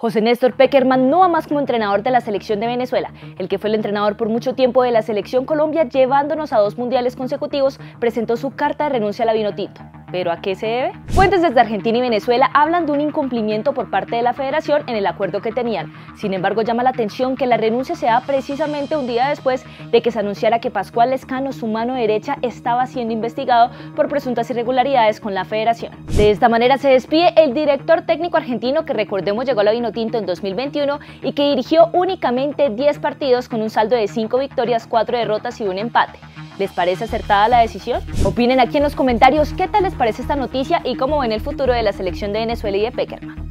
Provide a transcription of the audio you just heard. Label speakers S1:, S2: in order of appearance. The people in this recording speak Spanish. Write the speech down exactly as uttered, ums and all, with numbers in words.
S1: José Néstor Pekerman no va más como entrenador de la selección de Venezuela. El que fue el entrenador por mucho tiempo de la selección Colombia, llevándonos a dos mundiales consecutivos, presentó su carta de renuncia a la Vinotinto. ¿Pero a qué se debe? Fuentes desde Argentina y Venezuela hablan de un incumplimiento por parte de la federación en el acuerdo que tenían. Sin embargo, llama la atención que la renuncia se da precisamente un día después de que se anunciara que Pascual Lezcano, su mano derecha, estaba siendo investigado por presuntas irregularidades con la federación. De esta manera se despide el director técnico argentino que, recordemos, llegó a la Vinotinto en dos mil veintiuno y que dirigió únicamente diez partidos con un saldo de cinco victorias, cuatro derrotas y un empate. ¿Les parece acertada la decisión? Opinen aquí en los comentarios qué tal les parece esta noticia y cómo ven el futuro de la selección de Venezuela y de Pekerman.